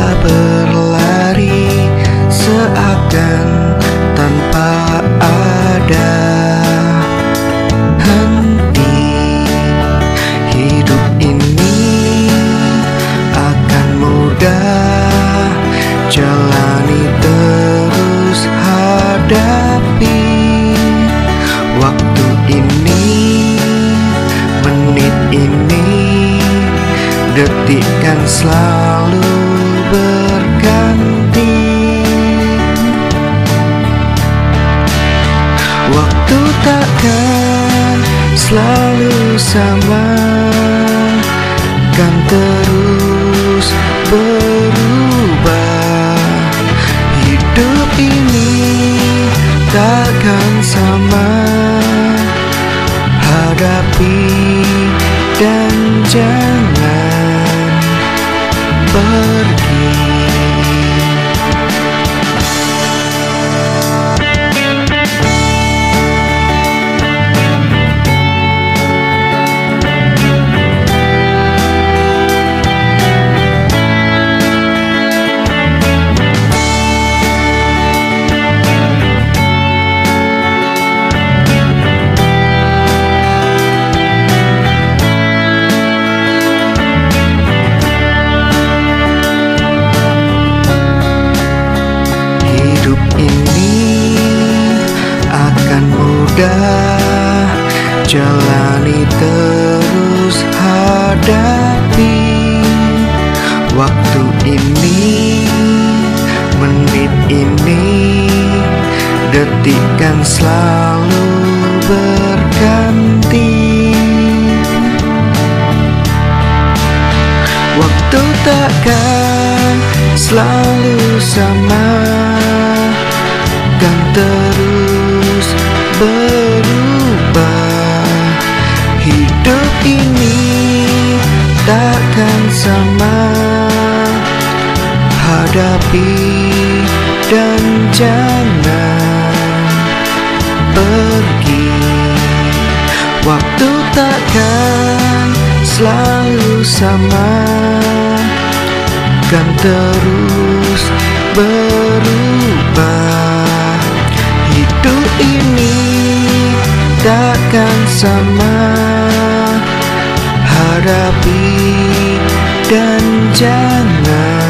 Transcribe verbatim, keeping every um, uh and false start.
berlari seakan tanpa ada henti. Hidup ini akan mudah, jalani terus hadapi. Waktu ini, menit ini, detik kan selalu berganti. Waktu takkan selalu sama, kan terus berubah. Hidup ini takkan sama, hadapi dan jangan pergi. Hidup ini akan mudah, jalani terus hadapi. Waktu ini, menit ini, detik kan selalu berganti. Waktu takkan selalu sama, kan terus berubah. Hidup ini takkan sama, hadapi dan jangan pergi. Waktu takkan selalu sama, kan terus berubah. Hidup ini takkan sama, hadapi dan jangan